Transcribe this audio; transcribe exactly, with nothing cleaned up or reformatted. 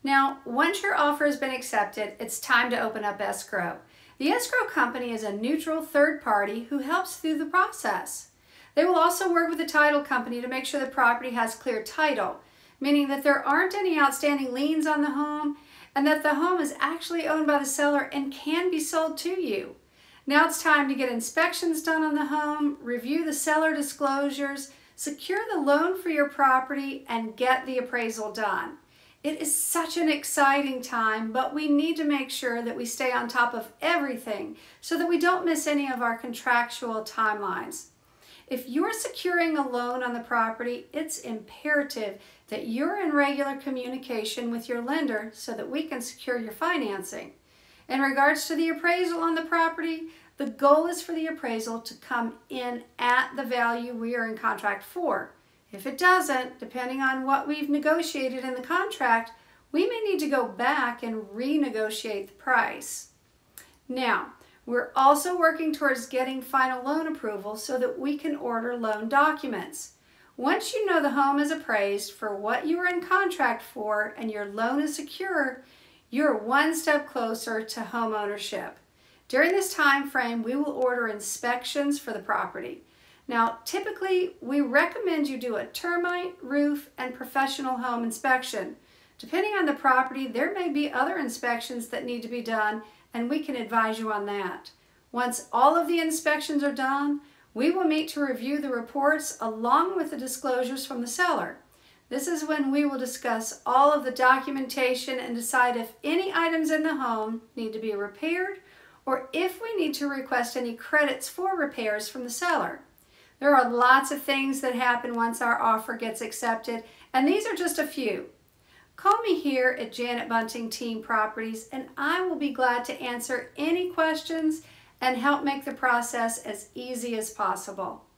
Now, once your offer has been accepted, it's time to open up escrow. The escrow company is a neutral third party who helps through the process. They will also work with the title company to make sure the property has clear title, meaning that there aren't any outstanding liens on the home and that the home is actually owned by the seller and can be sold to you. Now it's time to get inspections done on the home, review the seller disclosures, secure the loan for your property, and get the appraisal done. It is such an exciting time, but we need to make sure that we stay on top of everything so that we don't miss any of our contractual timelines. If you're securing a loan on the property, it's imperative that you're in regular communication with your lender so that we can secure your financing. In regards to the appraisal on the property, the goal is for the appraisal to come in at the value we are in contract for. If it doesn't, depending on what we've negotiated in the contract, we may need to go back and renegotiate the price. Now, we're also working towards getting final loan approval so that we can order loan documents. Once you know the home is appraised for what you are in contract for and your loan is secure, you're one step closer to home ownership. During this time frame, we will order inspections for the property. Now, typically, we recommend you do a termite, roof, and professional home inspection. Depending on the property, there may be other inspections that need to be done, and we can advise you on that. Once all of the inspections are done, we will meet to review the reports along with the disclosures from the seller. This is when we will discuss all of the documentation and decide if any items in the home need to be repaired or if we need to request any credits for repairs from the seller. There are lots of things that happen once our offer gets accepted, and these are just a few. Call me here at Janet Bunting Team Properties, and I will be glad to answer any questions and help make the process as easy as possible.